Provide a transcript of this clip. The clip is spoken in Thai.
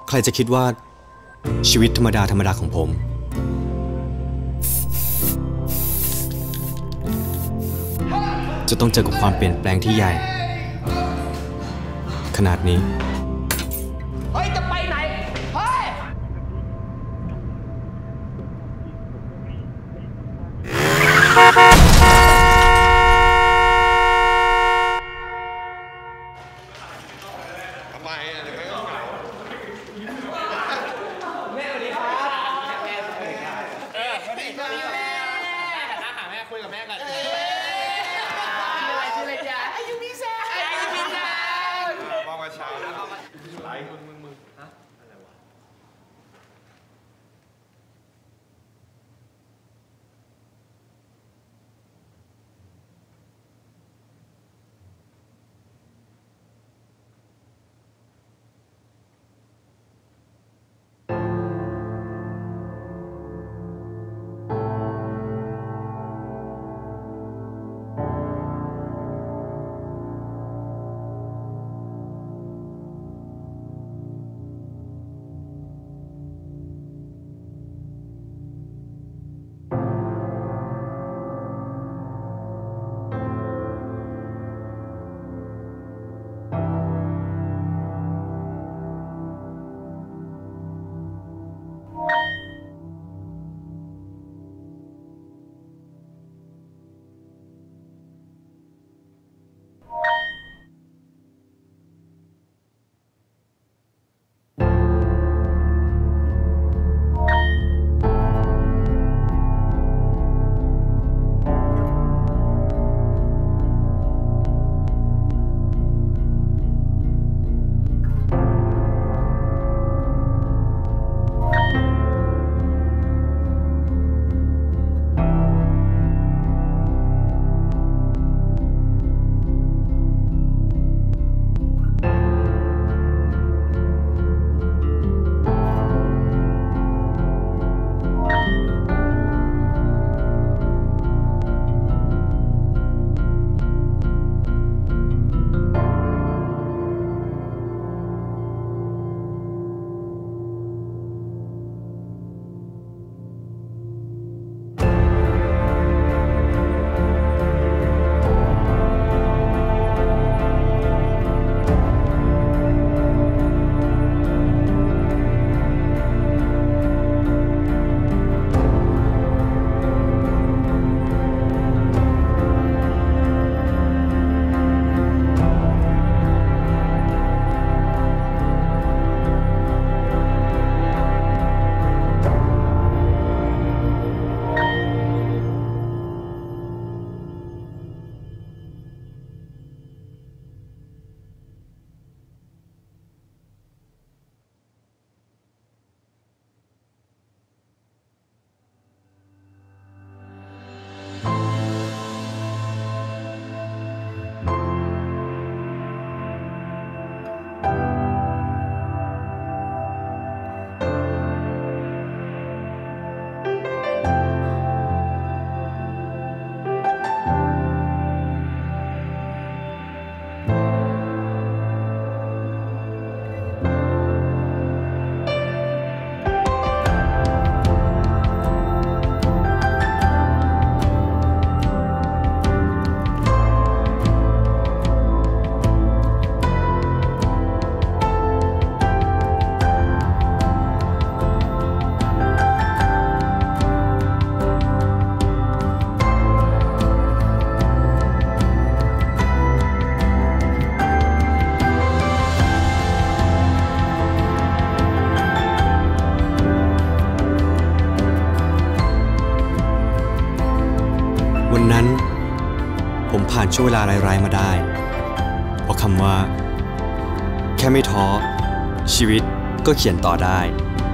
ใครจะคิดว่าชีวิตธรรมดาของผมจะต้องเจอกับความเปลี่ยนแปลงที่ใหญ่ขนาดนี้เฮ้ยจะไปไหนเฮ้ยทำไมอ่ะเดี๋ยวไม่เหงาแม่สวัสดีครับแม่สวัสดีครับสวัสดีครับแม่หันหน้าหาแม่คุยกับแม่ก่อนชื่ออะไรจ๊ะอายุพิซซ่ามองมาเช้าแล้วไลค์มึงฮะอะไรวะวันนั้นผมผ่านช่วงเวลาร้ายๆมาได้เพราะคำว่าแค่ไม่ท้อชีวิตก็เขียนต่อได้